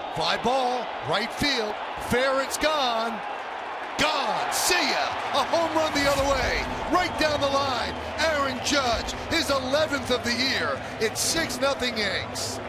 Fly ball, right field, fair, it's gone. Gone, see ya! A home run the other way, right down the line. Aaron Judge, his 11th of the year. It's 6-0 Yanks.